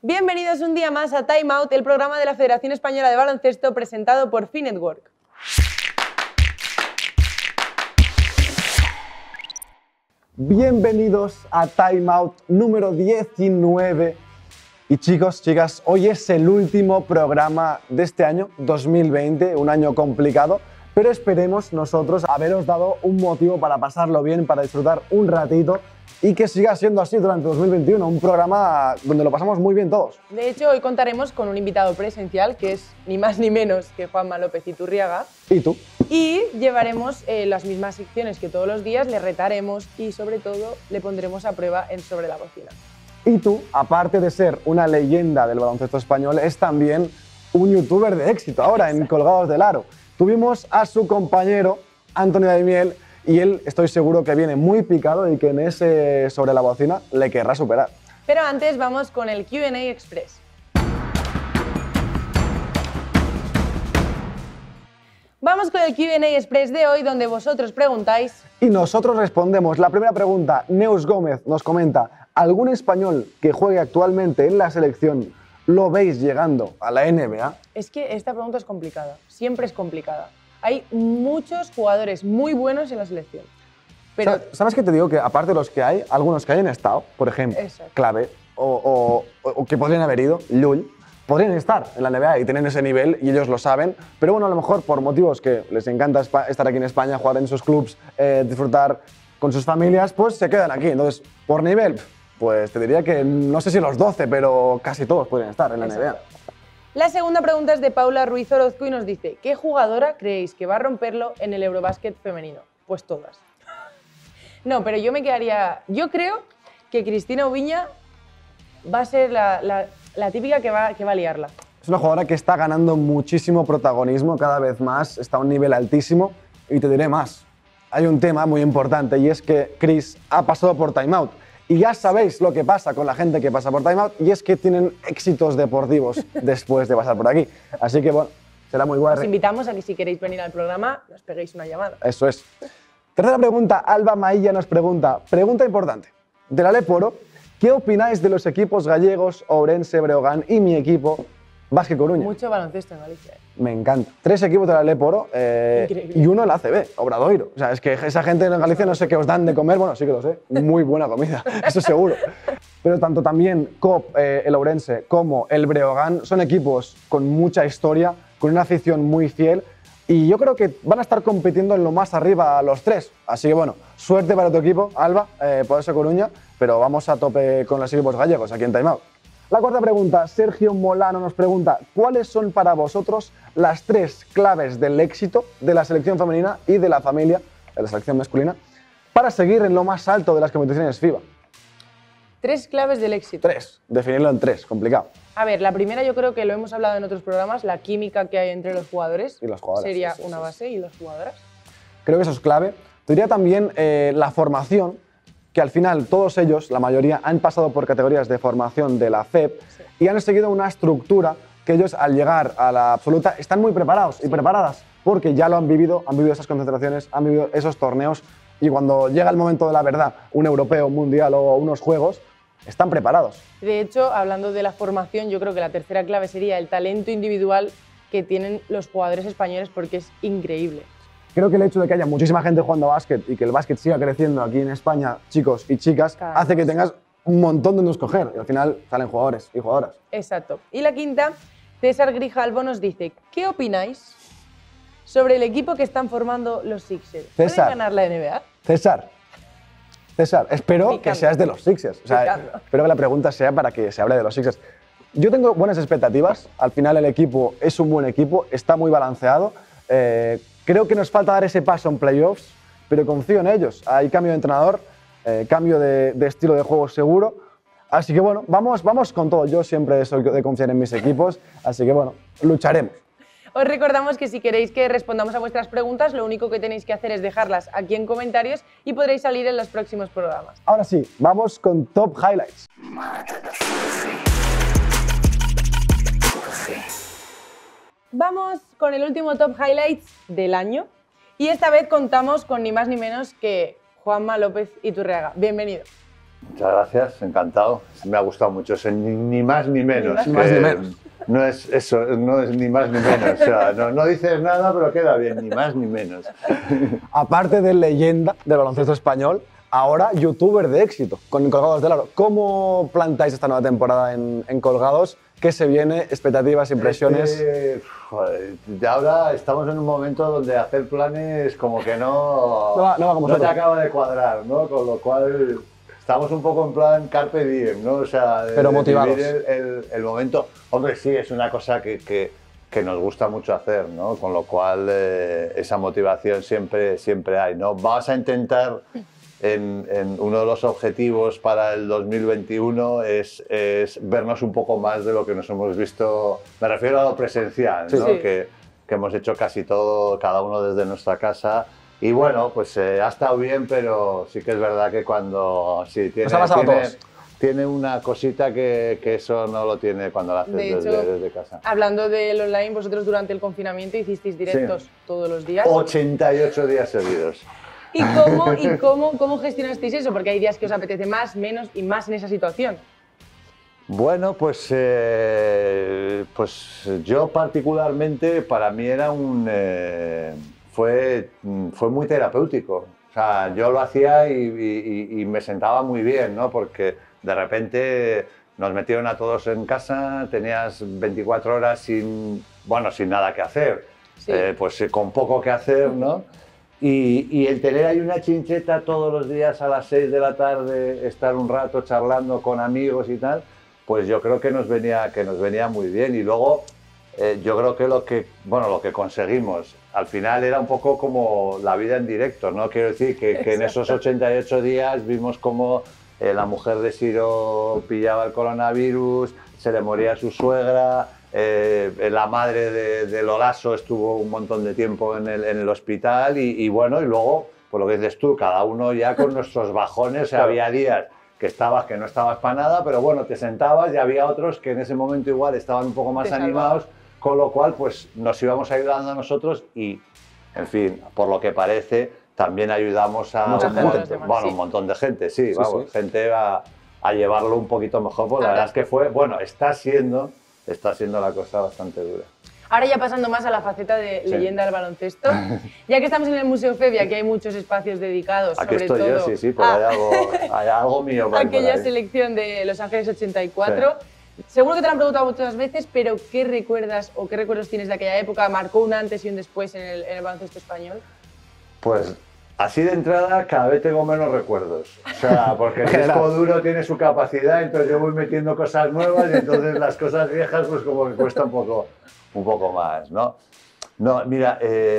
Bienvenidos un día más a Time Out, el programa de la Federación Española de Baloncesto presentado por Finetwork. Bienvenidos a Time Out número 19. Y chicos, chicas, hoy es el último programa de este año, 2020, un año complicado, pero esperemos nosotros haberos dado un motivo para pasarlo bien, para disfrutar un ratito y que siga siendo así durante 2021, un programa donde lo pasamos muy bien todos. De hecho, hoy contaremos con un invitado presencial que es ni más ni menos que Juanma López Iturriaga. ¿Y tú? Y llevaremos las mismas secciones que todos los días, le retaremos y sobre todo le pondremos a prueba en Sobre la Bocina. Y tú, aparte de ser una leyenda del baloncesto español, es también un youtuber de éxito ahora en Colgados del Aro. Tuvimos a su compañero, Antonio Daimiel, y él estoy seguro que viene muy picado y que en ese Sobre la Bocina le querrá superar. Pero antes vamos con el Q&A Express. Vamos con el Q&A Express de hoy, donde vosotros preguntáis... Y nosotros respondemos. La primera pregunta, Neus Gómez nos comenta: ¿algún español que juegue actualmente en la selección lo veis llegando a la NBA? Es que esta pregunta es complicada, siempre es complicada. Hay muchos jugadores muy buenos en la selección. Pero... ¿Sabes qué te digo? Que aparte de los que hay, algunos que hayan estado, por ejemplo, Exacto. Clave, o que podrían haber ido, Llull, podrían estar en la NBA y tener ese nivel y ellos lo saben, pero bueno, a lo mejor por motivos que les encanta estar aquí en España, jugar en sus clubs, disfrutar con sus familias, pues se quedan aquí. Entonces, por nivel, pues te diría que no sé si los 12, pero casi todos pueden estar en la NBA. La segunda pregunta es de Paula Ruiz Orozco y nos dice: ¿qué jugadora creéis que va a romperlo en el Eurobásquet femenino? Pues todas. No, pero yo me quedaría... Yo creo que Cristina Ubiña va a ser la típica que va a liarla. Es una jugadora que está ganando muchísimo protagonismo cada vez más, está a un nivel altísimo y te diré más. Hay un tema muy importante y es que Chris ha pasado por Time Out. Y ya sabéis lo que pasa con la gente que pasa por Time Out y es que tienen éxitos deportivos después de pasar por aquí. Así que bueno, será muy guay. Os invitamos a que si queréis venir al programa nos peguéis una llamada. Eso es. Tercera pregunta, Alba Mailla nos pregunta, pregunta importante, de la Leporo: ¿qué opináis de los equipos gallegos, Ourense, Breogán y mi equipo, Básquet Coruña? Mucho baloncesto en Galicia. Me encanta. 3 equipos de la Leporo y uno en la ACB, Obradoiro. O sea, es que esa gente en Galicia no sé qué os dan de comer, bueno, sí que lo sé, muy buena comida, eso seguro. Pero tanto también COP, el Ourense, como el Breogán son equipos con mucha historia, con una afición muy fiel y yo creo que van a estar compitiendo en lo más arriba los 3. Así que bueno, suerte para tu equipo, Alba, por ese Coruña, pero vamos a tope con los equipos gallegos aquí en Time Out. La cuarta pregunta, Sergio Molano nos pregunta: ¿cuáles son para vosotros las 3 claves del éxito de la selección femenina y de la familia, de la selección masculina, para seguir en lo más alto de las competiciones FIBA? 3 claves del éxito. 3, definirlo en 3, complicado. A ver, la primera yo creo que lo hemos hablado en otros programas, la química que hay entre los jugadores. Y las jugadoras. Sería Sí, una base, y las jugadoras. Creo que eso es clave. Te diría también la formación, que al final todos ellos, la mayoría, han pasado por categorías de formación de la FEP y han seguido una estructura que ellos al llegar a la absoluta están muy preparados y preparadas porque ya lo han vivido esas concentraciones, han vivido esos torneos y cuando llega el momento de la verdad, un europeo, un mundial o unos juegos, están preparados. De hecho, hablando de la formación, yo creo que la tercera clave sería el talento individual que tienen los jugadores españoles porque es increíble. Creo que el hecho de que haya muchísima gente jugando a básquet y que el básquet siga creciendo aquí en España, chicos y chicas, hace que tengas un montón donde escoger y al final salen jugadores y jugadoras. Exacto. Y la quinta, César Grijalvo nos dice: ¿qué opináis sobre el equipo que están formando los Sixers? ¿Pueden ganar la NBA? César, espero que seas de los Sixers. O sea, espero que la pregunta sea para que se hable de los Sixers. Yo tengo buenas expectativas. Al final el equipo es un buen equipo, está muy balanceado. Creo que nos falta dar ese paso en playoffs, pero confío en ellos. Hay cambio de entrenador, cambio de estilo de juego seguro. Así que bueno, vamos con todo. Yo siempre soy de confiar en mis equipos, así que bueno, lucharemos. Os recordamos que si queréis que respondamos a vuestras preguntas, lo único que tenéis que hacer es dejarlas aquí en comentarios y podréis salir en los próximos programas. Ahora sí, vamos con Top Highlights. Vamos con el último Top Highlights del año y esta vez contamos con ni más ni menos que Juanma López Iturriaga. Bienvenido. Muchas gracias, encantado. Me ha gustado mucho. Ni más ni menos. Ni más ni menos. No es eso, no es ni más ni menos. O sea, no dices nada, pero queda bien, ni más ni menos. Aparte de leyenda del baloncesto español, ahora youtuber de éxito con Colgados del Aro. ¿Cómo plantáis esta nueva temporada en Colgados? ¿Qué se viene? ¿Expectativas, impresiones? Joder, ahora estamos en un momento donde hacer planes como que no va como te nosotros. acaba de cuadrar, ¿no? Con lo cual estamos un poco en plan carpe diem, ¿no? O sea, Pero motivados. vivir el momento. Hombre, sí, es una cosa que nos gusta mucho hacer, ¿no? Con lo cual esa motivación siempre hay, ¿no? Vamos a intentar, en uno de los objetivos para el 2021 es vernos un poco más de lo que nos hemos visto, me refiero a lo presencial, ¿no? Sí. Que hemos hecho casi todo, cada uno desde nuestra casa. Y bueno, pues ha estado bien, pero sí que es verdad que cuando... Sí, Nos ha pasado a todos. tiene una cosita que eso no lo tiene cuando lo haces De hecho, desde casa. Hablando del online, vosotros durante el confinamiento hicisteis directos todos los días. 88 días seguidos. ¿Y cómo gestionasteis eso? Porque hay días que os apetece más, menos y más en esa situación. Bueno, pues yo particularmente, para mí era fue muy terapéutico. O sea, yo lo hacía y me sentaba muy bien, ¿no? Porque de repente nos metieron a todos en casa, tenías 24 horas sin nada que hacer, Sí. pues con poco que hacer, ¿no? Y el tener ahí una chincheta todos los días a las 6 de la tarde, estar un rato charlando con amigos y tal, pues yo creo que nos venía muy bien. Y luego yo creo que lo que conseguimos al final era un poco como la vida en directo, ¿no? Quiero decir que en esos 88 días vimos cómo la mujer de Siro pillaba el coronavirus, se le moría su suegra, la madre de Lolaso estuvo un montón de tiempo en el hospital y luego, por lo que dices tú, cada uno ya con nuestros bajones, Claro. había días que no estabas para nada, pero bueno, te sentabas y había otros que en ese momento igual estaban un poco más Te animados, con lo cual pues nos íbamos ayudando a nosotros y, en fin, por lo que parece, también ayudamos a Mucha un gente. montón, bueno, un montón de gente, sí, Sí. gente a llevarlo un poquito mejor, pues la Ahora- verdad es que está siendo la cosa bastante dura. Ahora ya pasando más a la faceta de Sí. leyenda del baloncesto, ya que estamos en el Museo Febia, que hay muchos espacios dedicados, Aquí sobre estoy todo yo, sí, pues hay algo mío por ahí. aquella selección de Los Ángeles 84. Seguro que te lo han preguntado muchas veces, pero ¿qué recuerdas o qué recuerdos tienes de aquella época? ¿Marcó un antes y un después en el baloncesto español? Pues así de entrada cada vez tengo menos recuerdos. O sea, porque el disco duro tiene su capacidad, entonces yo voy metiendo cosas nuevas y entonces las cosas viejas pues como que cuesta un poco más, ¿no? No, mira,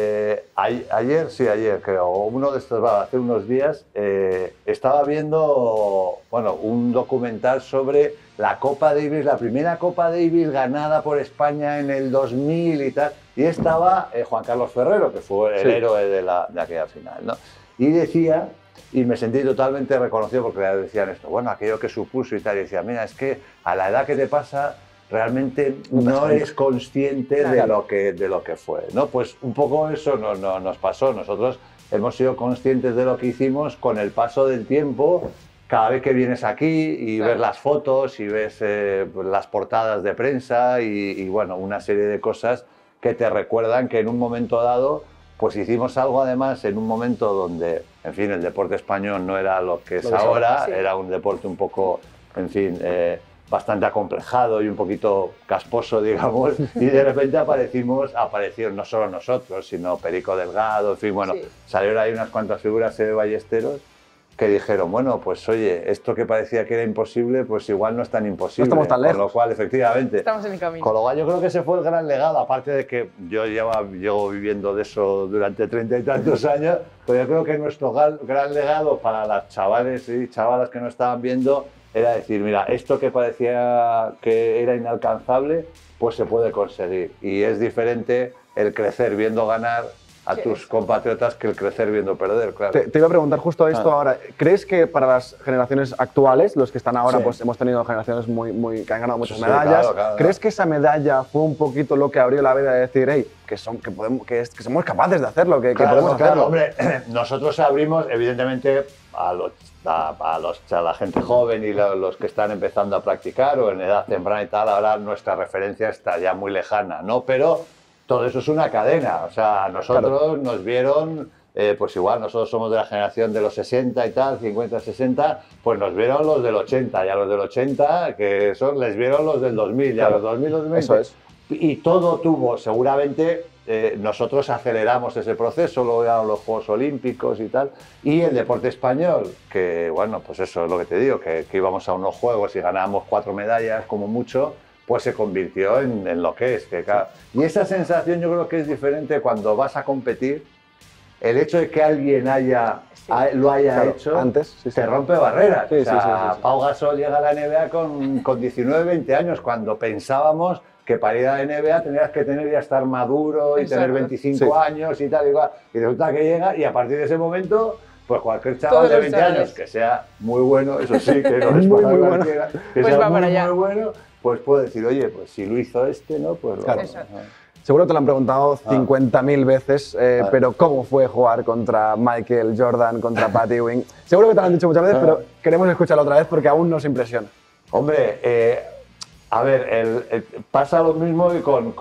ayer creo, uno de estos, hace unos días, estaba viendo, un documental sobre la Copa Davis, la primera Copa Davis ganada por España en el 2000 y tal, y estaba Juan Carlos Ferrero, que fue el héroe de aquella final, ¿no? Y decía, y me sentí totalmente reconocido porque le decían esto, aquello que supuso y tal, y decía, mira, es que a la edad que te pasa, realmente no eres consciente de lo que fue, ¿no? Pues un poco eso nos pasó. Nosotros hemos sido conscientes de lo que hicimos con el paso del tiempo. Cada vez que vienes aquí y ves las fotos y ves las portadas de prensa y una serie de cosas que te recuerdan que en un momento dado pues hicimos algo además en un momento donde, en fin, el deporte español no era lo que es ahora, era un deporte un poco, en fin, bastante acomplejado y un poquito casposo, digamos, y de repente aparecieron no solo nosotros, sino Perico Delgado, en fin, salieron ahí unas cuantas figuras de ballesteros que dijeron, pues oye, esto que parecía que era imposible, pues igual no es tan imposible. No estamos tan lejos. Con lo cual, efectivamente, Estamos en el camino. con lo cual yo creo que ese fue el gran legado, aparte de que yo llevo viviendo de eso durante 30 y tantos años, pero yo creo que nuestro gran legado para las chavales y chavalas que nos estaban viendo era decir, mira, esto que parecía que era inalcanzable, pues se puede conseguir. Y es diferente el crecer viendo ganar a tus compatriotas que el crecer viendo perder, claro. Te iba a preguntar justo esto ahora. ¿Crees que para las generaciones actuales, los que están ahora, pues hemos tenido generaciones que han ganado muchas medallas, claro. ¿crees que esa medalla fue un poquito lo que abrió la veda de decir, hey, que somos capaces de hacerlo, que podemos hacerlo? Hombre, nosotros abrimos, evidentemente, a la gente joven y los que están empezando a practicar o en edad temprana y tal, ahora nuestra referencia está ya muy lejana, ¿no? Pero todo eso es una cadena, o sea, nosotros nos vieron, pues igual, nosotros somos de la generación de los 60 y tal, 50, 60, pues nos vieron los del 80 y a los del 80, que les vieron los del 2000 y a los 2000, 2020. Eso es. Y todo tuvo, seguramente, nosotros aceleramos ese proceso, luego llegaron los Juegos Olímpicos y tal, y el deporte español, que bueno, pues eso es lo que te digo, que íbamos a unos Juegos y ganábamos 4 medallas como mucho, pues se convirtió en lo que es. Claro. Y esa sensación yo creo que es diferente cuando vas a competir. El hecho de que alguien lo haya hecho antes, te rompe barreras. Sí, o sea, Pau Gasol llega a la NBA con 19, 20 años, cuando pensábamos que para ir a la NBA tenías que tener ya estar maduro y tener 25 años y tal, y resulta que llega y a partir de ese momento, pues cualquier chaval de 20 años que sea muy bueno, eso sí, que no es para cualquiera, que pues sea muy bueno, pues puede decir, oye, pues si lo hizo este, ¿no? Pues claro. Seguro te lo han preguntado 50.000 veces, pero ¿cómo fue jugar contra Michael Jordan, contra Patty Ewing? Seguro que te lo han dicho muchas veces, pero queremos escucharlo otra vez porque aún nos impresiona. Hombre, a ver, pasa lo mismo con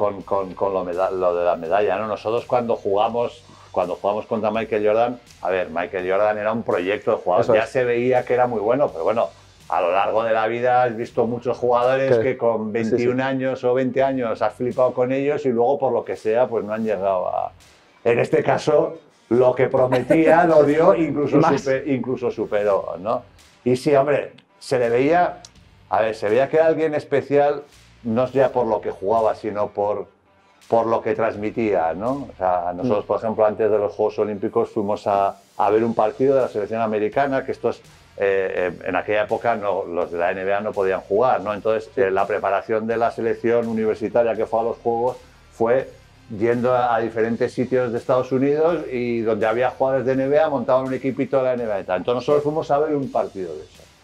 lo de la medalla, ¿no? Nosotros cuando jugamos contra Michael Jordan, a ver, Michael Jordan era un proyecto de jugador, ya se veía que era muy bueno, pero bueno, a lo largo de la vida has visto muchos jugadores que con 21 años o 20 años has flipado con ellos y luego por lo que sea pues no han llegado a... En este caso, lo que prometía lo dio, incluso superó, ¿no? Y sí, hombre, se veía que era alguien especial, no ya por lo que jugaba, sino por lo que transmitía, ¿no? O sea, nosotros, por ejemplo, antes de los Juegos Olímpicos fuimos a ver un partido de la selección americana, que estos en aquella época los de la NBA no podían jugar, ¿no? Entonces la preparación de la selección universitaria que fue a los Juegos fue yendo a diferentes sitios de Estados Unidos y donde había jugadores de NBA montaban un equipito de la NBA y tal. Entonces nosotros fuimos a ver un partido de eso.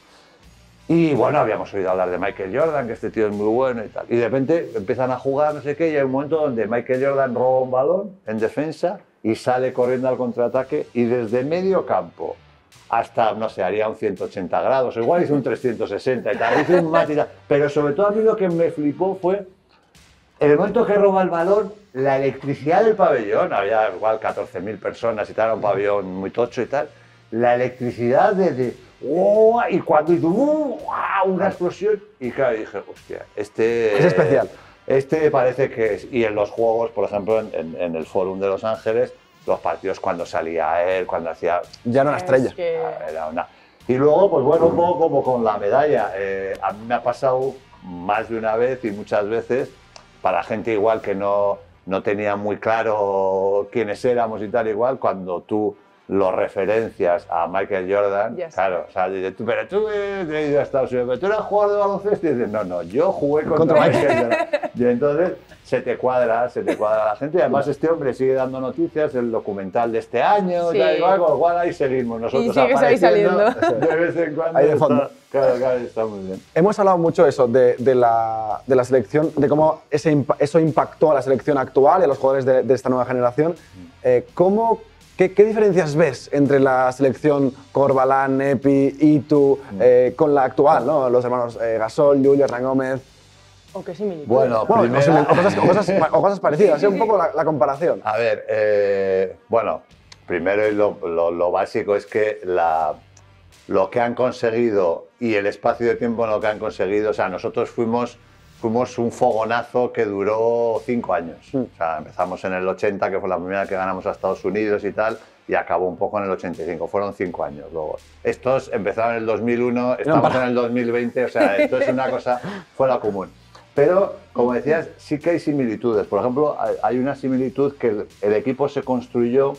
Y bueno, habíamos oído hablar de Michael Jordan, que este tío es muy bueno y tal. Y de repente empiezan a jugar, no sé qué, y hay un momento donde Michael Jordan roba un balón en defensa y sale corriendo al contraataque y desde medio campo hasta, no sé, haría un 180 grados, o igual hizo un 360 y tal, hizo un mate y tal. Pero sobre todo a mí lo que me flipó fue, en el momento que roba el balón, la electricidad del pabellón, había igual 14.000 personas y tal, era un pabellón muy tocho y tal, la electricidad ¡oh! Y cuando hizo una explosión, y claro, dije, hostia, este... Es especial. Este parece que es... Y en los juegos, por ejemplo, en el Fórum de Los Ángeles, los partidos cuando salía él, cuando hacía... Ya era una estrella. Era una... Y luego, pues bueno, un poco como con la medalla. A mí me ha pasado más de una vez y muchas veces, para gente igual que no tenía muy claro quiénes éramos y tal igual, cuando tú lo referencias a Michael Jordan, claro, o sea, dices, pero tú he ido a Estados Unidos, pero tú eras jugador de baloncesto, y dices, no, yo jugué contra Michael Jordan. Y entonces se te cuadra la gente, y además este hombre sigue dando noticias, el documental de este año, y tal, igual, con lo cual ahí seguimos nosotros apareciendo de vez en cuando. Ahí de fondo. Claro, está muy bien. Hemos hablado mucho de la selección, de cómo eso impactó a la selección actual y a los jugadores de esta nueva generación. ¿Qué diferencias ves entre la selección Corbalán, Epi, Itu, con la actual, ¿no? Los hermanos Gasol, Julio, Hernán Gómez? ¿O qué similitud? Bueno, o cosas parecidas, un poco la comparación. A ver, bueno, primero y lo básico es que lo que han conseguido y el espacio de tiempo en lo que han conseguido, o sea, nosotros fuimos un fogonazo que duró 5 años. O sea, empezamos en el 80, que fue la primera que ganamos a Estados Unidos y tal, y acabó un poco en el 85. Fueron 5 años luego. Estos empezaron en el 2001, estamos en el 2020, o sea, esto es una cosa fuera común. Pero, como decías, sí que hay similitudes. Por ejemplo, hay una similitud que el equipo se construyó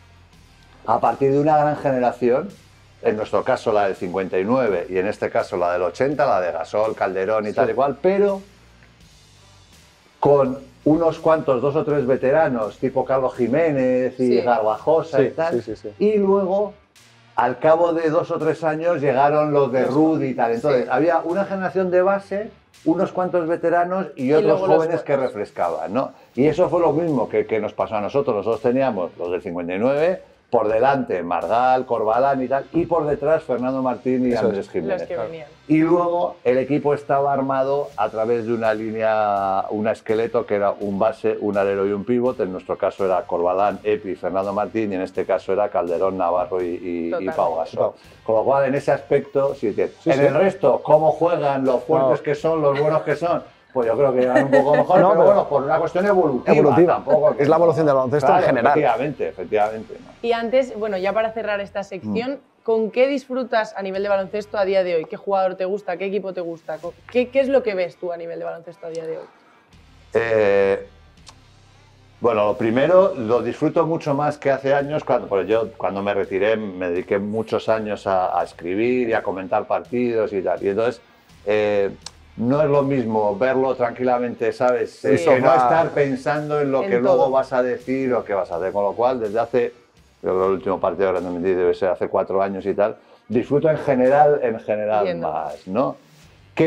a partir de una gran generación, en nuestro caso la del 59 y en este caso la del 80, la de Gasol, Calderón y tal y cual, pero con unos cuantos, 2 o 3 veteranos, tipo Carlos Jiménez y Garbajosa y tal, y luego, al cabo de 2 o 3 años, llegaron los de Rudy y tal. Entonces, había una generación de base, unos cuantos veteranos y otros jóvenes que refrescaban, ¿no? Y eso fue lo mismo que nos pasó a nosotros. Nosotros teníamos los del 59, por delante Margal, Corbalán y tal, y por detrás Fernando Martín y Andrés Jiménez. Los que venían. Y luego el equipo estaba armado a través de una línea, un esqueleto que era un base, un alero y un pívot. En nuestro caso era Corbalán, Epi, Fernando Martín, y en este caso era Calderón, Navarro y Pau Gasol. Con lo cual, en ese aspecto, sí. El resto, cómo juegan, los fuertes que son, los buenos que son, pues yo creo que van un poco mejor, pero bueno, por una cuestión evolutiva. Tampoco, es la evolución del baloncesto en general. Efectivamente. ¿no? Y antes, bueno, ya para cerrar esta sección, ¿con qué disfrutas a nivel de baloncesto a día de hoy? ¿Qué jugador te gusta? ¿Qué equipo te gusta? ¿Qué es lo que ves tú a nivel de baloncesto a día de hoy? Bueno, lo primero, lo disfruto mucho más que hace años, pues yo cuando me retiré me dediqué muchos años a escribir y a comentar partidos y tal. Y entonces, no es lo mismo verlo tranquilamente, ¿sabes? Que no estar pensando en lo que luego vas a decir o qué vas a hacer. Con lo cual, desde hace, yo creo que el último partido que me metí debe ser hace 4 años y tal, disfruto en general más, ¿no? ¿Qué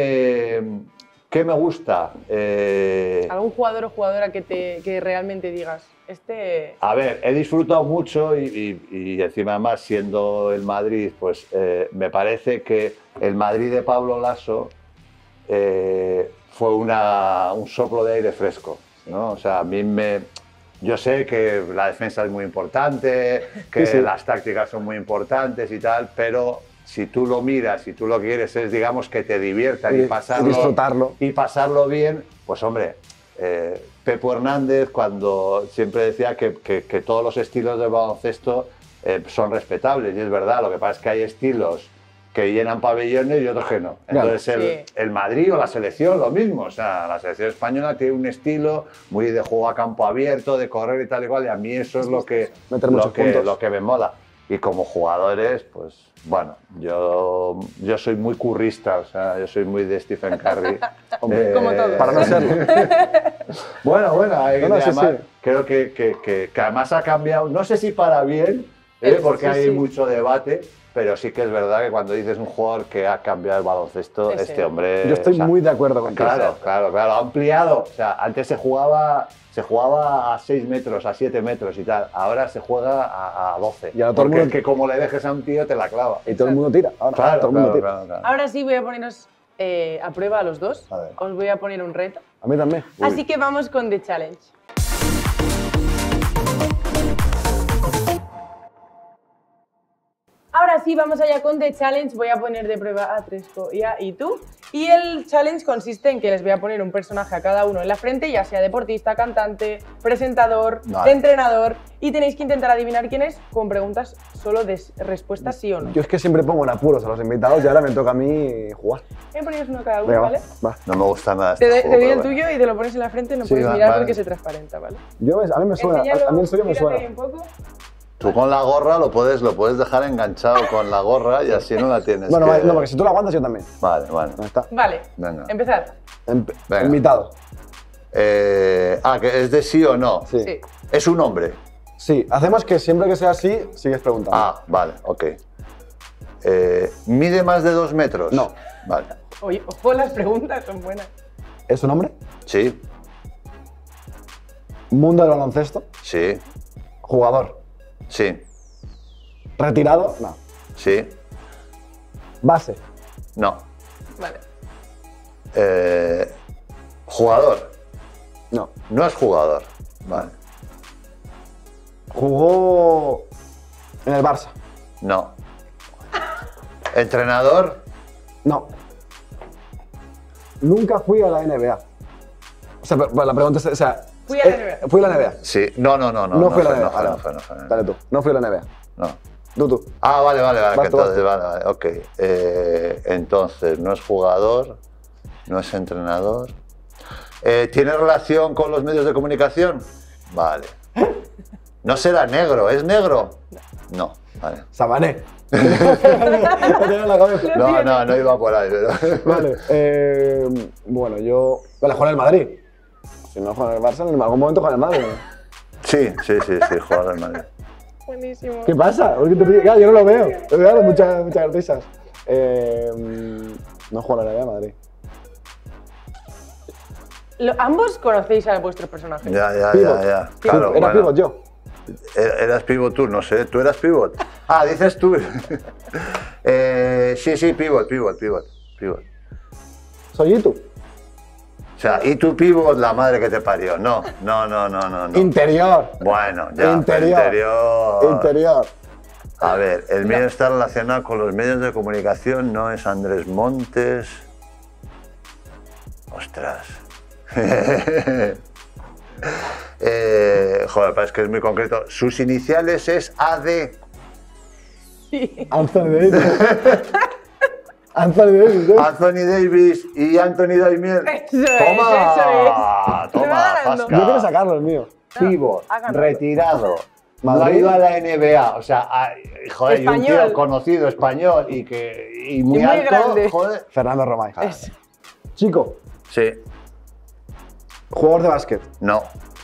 me gusta? ¿Algún jugador o jugadora que realmente digas? A ver, he disfrutado mucho y encima más siendo el Madrid, pues me parece que el Madrid de Pablo Laso fue un soplo de aire fresco, ¿no? O sea, yo sé que la defensa es muy importante, que las tácticas son muy importantes y tal, pero si tú lo miras, si tú lo quieres es, digamos, que te diviertan y pasarlo bien, pues hombre, Pepo Hernández cuando siempre decía que todos los estilos de baloncesto son respetables, y es verdad, lo que pasa es que hay estilos que llenan pabellones y otros que no. Entonces el Madrid o la selección lo mismo, o sea, la selección española tiene un estilo muy de juego a campo abierto, de correr y tal y cual, y a mí eso es lo que me mola. Y como jugadores, pues bueno, yo soy muy currista, o sea, yo soy muy de Stephen Curry. Como todos. Para no serlo. Bueno, además, creo que además ha cambiado, no sé si para bien, porque hay mucho debate, pero sí que es verdad que cuando dices un jugador que ha cambiado el baloncesto, este hombre... Yo estoy muy de acuerdo contigo. Claro, ha ampliado. O sea, antes se jugaba a 6 metros, a 7 metros y tal. Ahora se juega a 12. Y ahora todo el mundo... es que como le dejes a un tío, te la clava. Y todo el mundo tira. Ahora, todo el mundo tira. Ahora sí voy a poneros a prueba a los dos. Os voy a poner un reto. A mí también. Así que vamos con The Challenge. Ahora sí, vamos allá con The Challenge. Voy a poner de prueba a Tresco y tú. Y el challenge consiste en que les voy a poner un personaje a cada uno en la frente, ya sea deportista, cantante, presentador, entrenador, y tenéis que intentar adivinar quién es con preguntas solo de respuestas sí o no. Yo es que siempre pongo en apuros a los invitados y ahora me toca a mí jugar. Voy a poneros uno cada uno, ¿vale? Va. No me gusta nada te doy el tuyo y te lo pones en la frente, no puedes mirar porque se transparenta, ¿vale? A mí me suena, a mí el suyo me suena. Un poco. Tú con la gorra lo puedes dejar enganchado con la gorra y así no la tienes. Bueno, no, porque si tú la aguantas yo también. Vale, bueno. Está. Vale, venga. Empezad. Venga. Invitado. ¿Que es de sí o no? Sí. ¿Es un hombre? Sí, hacemos que siempre que sea así, sigues preguntando. Ah, vale, ok. ¿Mide más de 2 metros? No. Vale. Oye, ojo, las preguntas son buenas. ¿Es un hombre? Sí. ¿Mundo del baloncesto? Sí. ¿Jugador? Sí. ¿Retirado? No. Sí. ¿Base? No. Vale. ¿Jugador? No. No es jugador. Vale. ¿Jugó en el Barça? No. ¿Entrenador? No. Nunca fui a la NBA. O sea, la pregunta es, o sea, Fui a la NBA. ¿Fui a la NBA? Sí. No fui a la NBA. No fue. Dale tú. No fui a la NBA. No. Tú. Ah, vale. Vas tú. Vale, ok. Entonces, no es jugador, no es entrenador. ¿Tiene relación con los medios de comunicación? Vale. ¿No será negro? ¿Es negro? No. Vale. Sabané. No iba por ahí, pero... Vale. Bueno, yo... Vale, juega en el Madrid. Si no juega en el Barça, en algún momento juega en el Madrid. Sí, jugador del Madrid. Buenísimo. ¿Qué pasa? ¿Por qué te pides? Claro, yo no lo veo. Claro, muchas risas. No juega en la NBA de Madrid. Ambos conocéis a vuestros personajes. Ya. Claro, Era pivot yo. Eras pivot tú, no sé, ¿tú eras pivot? Ah, dices tú. Sí, pivot. Soy Itu. O sea, y tu pivot, la madre que te parió. No. Interior. Bueno, ya, Interior. A ver, el mío está relacionado con los medios de comunicación, no es Andrés Montes. Ostras. Joder, pero es que es muy concreto. Sus iniciales es AD. Sí. Anthony Davis. Anthony Davis, ¿eh? Anthony Davis y Anthony Daimiel. Eso es. Toma, Fasca. Yo quiero sacarlo, el mío. Pivot, Háganlo. retirado. No ha Madrid. ido a la NBA, o sea, joder, y un Español. tío conocido, español y muy muy alto, grande. joder. Fernando Romay. Eso. Chico, Sí, jugador de básquet. no.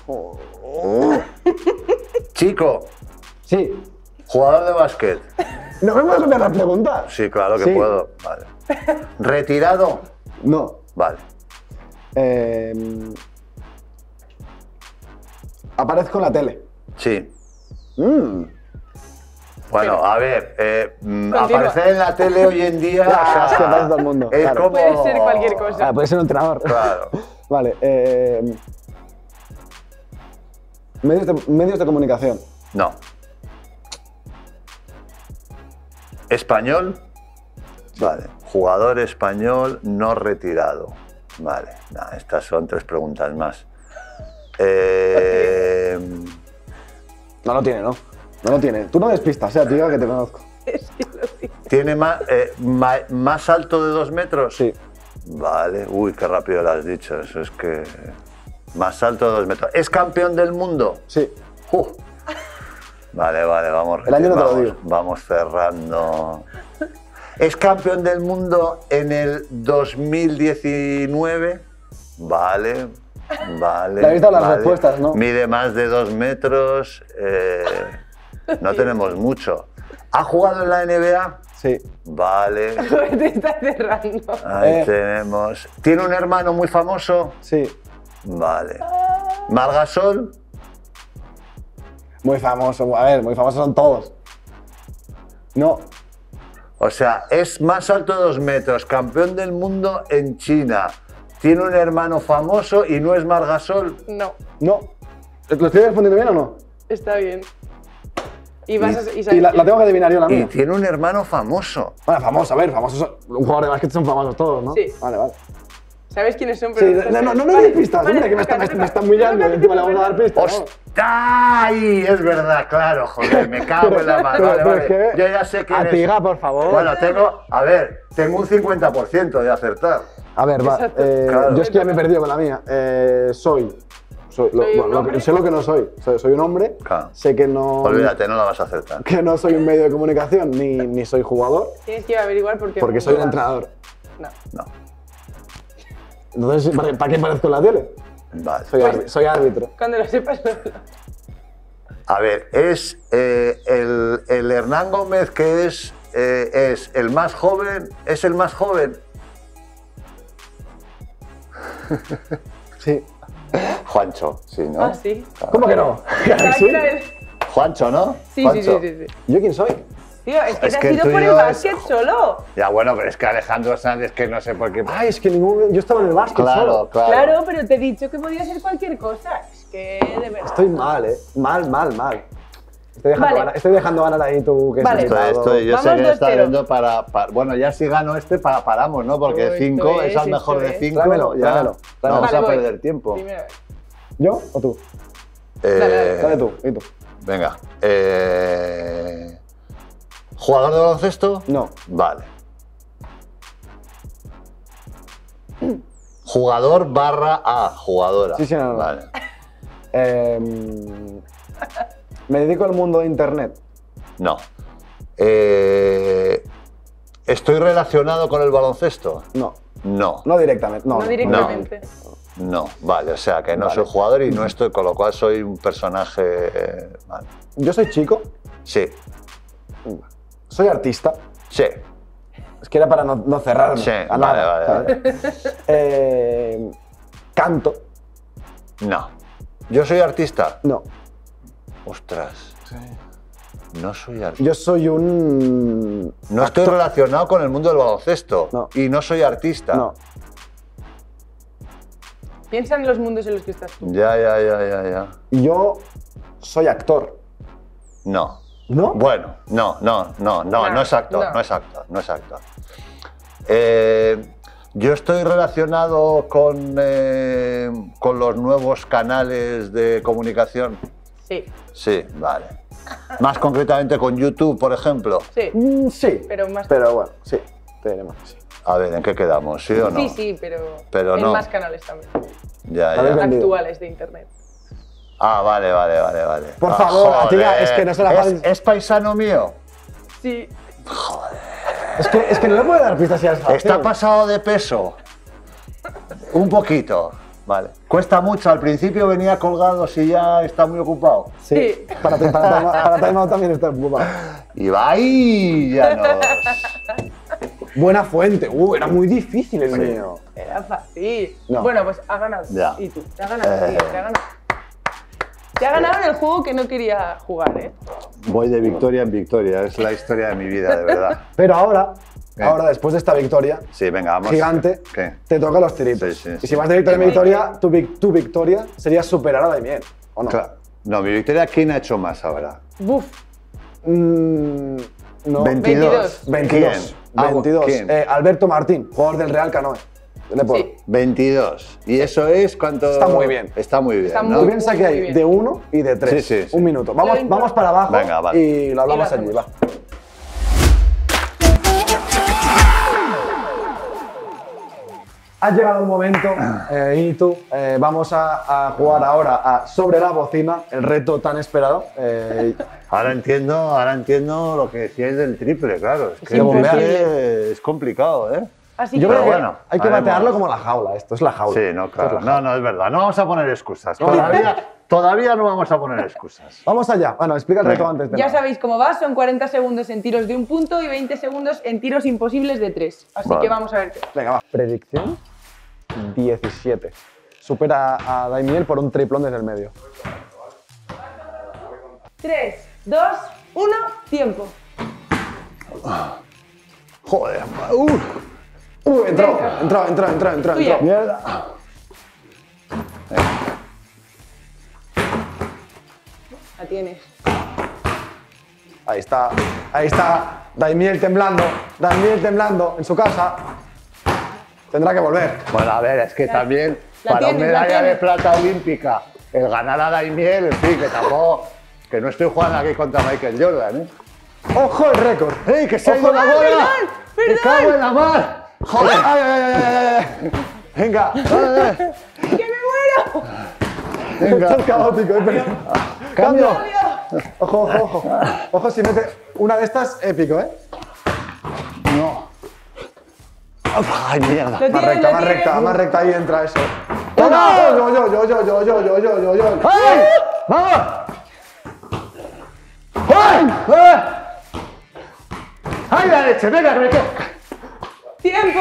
Chico, Sí. jugador de básquet. ¿No me puedes cambiar la pregunta? Sí, claro que Sí. puedo. Vale. Retirado. No. Vale. Aparezco en la tele. Sí. Mm. Bueno, a ver, aparecer en la tele hoy en día Ya, o sea, es que aparece todo el mundo, es claro. como... Puede ser cualquier cosa. Puede ser un entrenador. Claro. Vale. Medios de comunicación. No. ¿Español? Vale. Jugador español no retirado. Vale. Nah, estas son 3 preguntas más. No lo tiene, ¿no? No lo tiene. Tú no despistas, tío, que te conozco. Sí, lo sé. ¿Tiene más alto de 2 metros? Sí. Vale. Uy, qué rápido lo has dicho. Eso es que... Más alto de 2 metros. ¿Es campeón del mundo? Sí. Vale, vamos. El año no te lo vamos, digo. Vamos cerrando. ¿Es campeón del mundo en el 2019? Vale. Le habéis dado las respuestas, ¿no? Mide más de 2 metros. No tenemos mucho. ¿Ha jugado en la NBA? Sí. Vale. Te está cerrando. Ahí tenemos. ¿Tiene un hermano muy famoso? Sí. Vale. ¿Margasol? Muy famoso. A ver, muy famosos son todos. No. O sea, es más alto de 2 metros, campeón del mundo en China. Tiene un hermano famoso y no es Margasol. No, No. ¿Lo estoy respondiendo bien o no? está bien. Y vas a... Y la tengo que adivinar yo la Y mía. tiene un hermano famoso. Bueno, famoso, a ver, famosos son... Un jugador de básquet son famosos todos, ¿no? Sí. Vale. ¿Sabes quiénes son? Sí, Pero no me des pistas, hombre, que me está humillando. Encima le vamos a dar pistas. ¿no? ¡Ay! Es verdad, claro, joder, me cago en la mano. Pero Vale. es que- Yo ya sé quién es. Atiga, por favor. Bueno, tengo un 50% de acertar. A ver, va. Exacto. Claro. Yo es que ya me he perdido con la mía. Soy un hombre. sé lo que no soy. Soy un hombre. Claro. Sé que no. Olvídate, no la vas a acertar. Que no soy un medio de comunicación ni soy jugador, Tienes que averiguar por qué... porque soy un entrenador. No. No. Entonces, ¿para qué aparezco en la tele? Vale. Soy árbitro. Cuando lo sepas... A ver, es el Hernán Gómez que es el más joven. ¿Es el más joven? Sí. Juancho, sí, ¿no? Ah, sí. ¿Cómo que no? Claro que Pensaba sí. que era él. Juancho, ¿no? Sí, Juancho. sí. ¿Yo quién soy? Tío, es que Es te que has el ido por el tuyo es- básquet solo. Ya, bueno, pero es que Alejandro Sanz, que no sé por qué. Ay, es que yo estaba en el básquet solo. Claro, pero te he dicho que podía ser cualquier cosa. Es que, de verdad. Estoy mal, Mal. Vale. Estoy dejando ganar ahí tú que Vale. has invitado. Yo sé Vamos que está 2-0. viendo para. Bueno, ya si gano paramos, ¿no? Porque Esto 5 es al es, mejor esto de es. 5. Tráemelo, Ya tráemelo. no vamos Vale, a voy. perder tiempo. Primera vez. ¿Yo o tú? Dale. Dale tú, y tú. Venga. ¿Jugador de baloncesto? No. Vale. Jugador barra A, jugadora. Sí, no. Vale. Me dedico al mundo de internet. No. ¿Estoy relacionado con el baloncesto? No. No. No directamente. No directamente. No, vale, o sea que no soy jugador y no estoy, con lo cual soy un personaje. Vale. Yo soy chico. Sí, Soy artista. sí, Es que era para no cerrarme. sí, a vale, nada, vale, vale. ¿sabes? Canto. No. ¿Yo soy artista? No. Ostras. No soy artista. Yo soy un. No estoy relacionado con el mundo del baloncesto. No. Y no soy artista. No. Piensa en los mundos en los que estás tú. Ya. Yo soy actor. No. ¿No? Bueno, no es actor, no. no es actor. Yo estoy relacionado con los nuevos canales de comunicación. Sí, Sí, vale. Más concretamente con YouTube, por ejemplo. sí. Sí. Pero más- Pero bueno, sí. Tenemos que sí. A ver, ¿en qué quedamos? ¿Sí o no? Sí, Pero en no. más canales también. Ya, A ver, ya. vendido. Actuales de internet. Ah, vale. Por favor, tía, es que no se la ¿Es, fácil. ¿Es paisano mío? Sí. Es que no le puedo dar pistas si es fácil. ¿Está pasado de peso? Un poquito. Vale. Cuesta mucho. Al principio venía colgado si ya está muy ocupado. Sí. Para Time Out también está ocupado. Y Vallanos. Buena fuente. Era muy difícil el mío. Era fácil. No. Bueno, pues ha ganado. Ya. Y tú. Te ha ganado, tío, te ha ganado. Te ha ganado en el juego que no quería jugar, ¿eh? Voy de victoria en victoria. Es la historia de mi vida, de verdad. Pero ahora, ¿Qué? después de esta victoria Sí, venga, vamos. gigante, ¿Qué? te toca los tiritos. Sí. Y si vas de victoria en victoria, tu victoria sería superar a Daimiel, ¿o no? Claro. No, mi victoria, ¿quién ha hecho más ahora? Buf. No. 22. 22. ¿Quién? 22. ¿Quién? Alberto Martín, jugador del Real Canoe. Sí. 22. ¿Y eso es cuánto? Está muy bien. Está muy bien, Está ¿no? Tú piensas que muy hay bien. de 1 y de 3. Sí. Un minuto. Vamos para abajo Venga, vale. y lo hablamos Y lo allí. Va. hacemos. Ha llegado el momento, Itu. Vamos a jugar ahora a Sobre la Bocina, el reto tan esperado. Ahora entiendo lo que decíais del triple, claro. Es que Es el imposible. triple es complicado, ¿eh? Así Yo que creo que bueno, hay que haremos. batearlo como la jaula. Esto es la jaula. Sí, no, Esto claro. es la jaula. No, es verdad. No vamos a poner excusas. Todavía no vamos a poner excusas. Vamos allá. Bueno, explica el reto Venga. antes de ya nada. sabéis cómo va, son 40 segundos en tiros de un punto y 20 segundos en tiros imposibles de 3. Así Vale. que vamos a ver qué. Venga, va. Predicción 17. Supera a Daimiel por un triplón desde el medio. 3, 2, 1, tiempo. Joder. Entró. Tuya. Mierda. La tienes. Ahí está. Daimiel temblando en su casa. Tendrá que volver. Bueno, a ver, es que también la para tienes, una la medalla de tienes. plata olímpica, el ganar a Daimiel, en fin, que tampoco, que no estoy jugando aquí contra Michael Jordan, ¿eh? ¡Ojo el récord! ¡Ey, que se ha Ojo, ido la bola! perdón, ¡Me perdón. cago en la mar! ¡Joder! ¡Ay! Venga. ¡Que me muero! Venga. Esto es caótico, pero... ¡Cambio! Ojo. Ojo si mete una de estas, épico, ¿eh? No. ¡Ay, mierda! Lo tienes, lo tienes. Más recta, ahí entra eso. ¡Toma! Yo. ¡Ay! ¡Vamos! ¡Ay! ¡Ay, la leche! ¡Venga, que ¡Tiempo!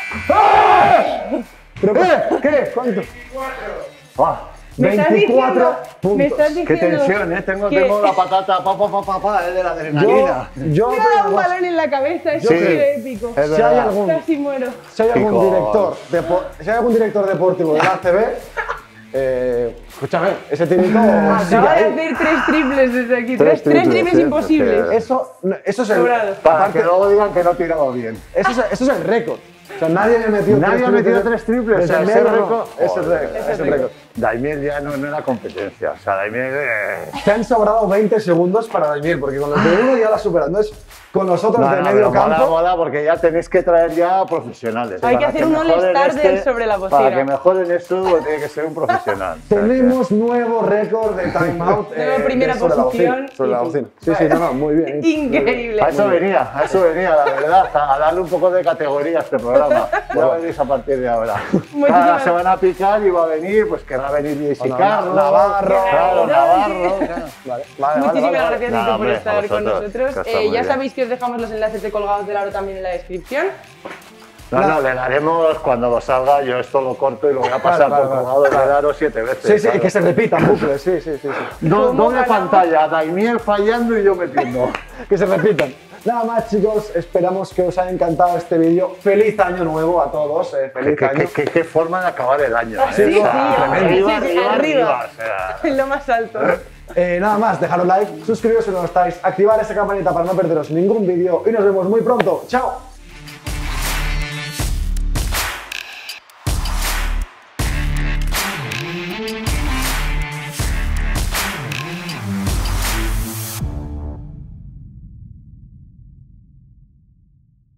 ¿Pero qué? ¿Cuánto? Me estás 24 puntos. Me estás ¡Qué diciendo tensión, eh! Tengo que- la patata, de la adrenalina. Yo Me ha dado un balón en la cabeza, eso Sí. ha sido épico. Es si hay verdad. algún, Casi muero. si hay algún Picor. director deportivo de la ACB, escúchame, ese tirito sigue Acaba de ahí. hacer 3 triples desde aquí. Tres 3 triples triples, sí, imposibles. sí. Eso es el... Sobrado. Para aparte, que luego digan que no he tirado bien. eso es el récord. O sea, nadie me metió Nadie ha metido 3 triples. Desde O sea, el ese medio, récord. no. Es el Joder. récord. Ese Es el récord. récord. Daimiel ya no era competencia. O sea, Daimiel. Te han sobrado 20 segundos para Daimiel, porque con los de uno ya la superas. Entonces, con los otros de medio campo... Mola, porque ya tenéis que traer ya profesionales. Hay que Para hacer un mejoren all-star del sobre la bocina. Para que mejoren esto, tiene que ser un profesional. O sea, Tenemos nuevo récord de timeout. Nueva primera sobre la posición. bocina, sobre la bocina. Sí, no, muy bien. Increíble. a eso venía, la verdad, a darle un poco de categoría a este programa. programa. Ya veréis a partir de ahora. Ahora se van a picar y va a venir, pues querrá venir Jesse Carlos, Navarro. Claro, Navarro. Muchísimas gracias, Nico, por hombre, estar con nosotros. muy Ya bien. sabéis que os dejamos los enlaces de Colgados del Aro también en la descripción. No, le daremos cuando lo salga, yo esto lo corto y lo voy a pasar por Colgados del Aro 7 veces. Sí, sí, claro. que se repitan bucles, sí. Doble pantalla, Daimiel fallando y yo metiendo. Que se repitan. Nada más, chicos, esperamos que os haya encantado este vídeo. ¡Feliz año nuevo a todos! ¡Feliz año! ¿Qué forma de acabar el año? Sí, arriba, arriba. o sea. En lo más alto. Nada más, dejar un like, suscribiros si no lo estáis, activar esa campanita para no perderos ningún vídeo y nos vemos muy pronto. ¡Chao!